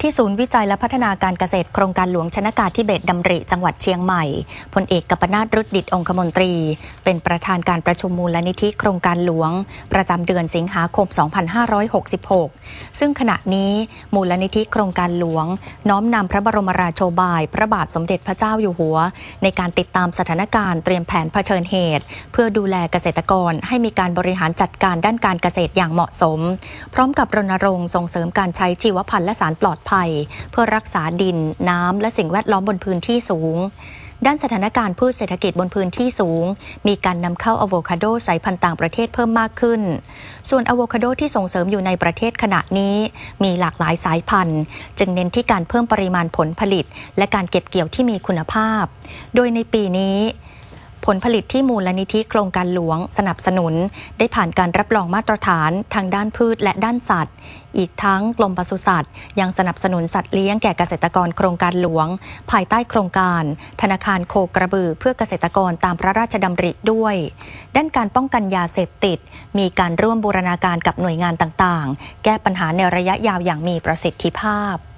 ที่ศูนย์วิจัยและพัฒนาการเกษตรโครงการหลวงชนกาธิเบศรดำริจังหวัดเชียงใหม่พลเอกกัปปนาท รุดดิษฐ์องคมนตรีเป็นประธานการประชุมมูลนิธิโครงการหลวงประจำเดือนสิงหาคม 2566 ซึ่งขณะนี้มูลนิธิโครงการหลวงน้อมนำพระบรมราโชบายพระบาทสมเด็จพระเจ้าอยู่หัวในการติดตามสถานการณ์เตรียมแผนเผชิญเหตุเพื่อดูแลเกษตรกรให้มีการบริหารจัดการด้านการเกษตรอย่างเหมาะสมพร้อมกับรณรงค์ส่งเสริมการใช้ชีวพันธุ์และสารปลอดภัยเพื่อรักษาดินน้ำและสิ่งแวดล้อมบนพื้นที่สูงด้านสถานการณ์พืชเศรษฐกิจบนพื้นที่สูงมีการนำเข้าอะโวคาโดสายพันธุ์ต่างประเทศเพิ่มมากขึ้นส่วนอะโวคาโดที่ส่งเสริมอยู่ในประเทศขณะนี้มีหลากหลายสายพันธุ์จึงเน้นที่การเพิ่มปริมาณผลผลิตและการเก็บเกี่ยวที่มีคุณภาพโดยในปีนี้ผลผลิตที่มูลนิธิโครงการหลวงสนับสนุนได้ผ่านการรับรองมาตรฐานทางด้านพืชและด้านสัตว์อีกทั้งกรมปศุสัตว์ยังสนับสนุนสัตว์เลี้ยงแก่เกษตรกรโครงการหลวงภายใต้โครงการธนาคารโคกระบือเพื่อเกษตรกรตามพระราชดำริด้วยด้านการป้องกันยาเสพติดมีการร่วมบูรณาการกับหน่วยงานต่างๆแก้ปัญหาในระยะยาวอย่างมีประสิทธิภาพ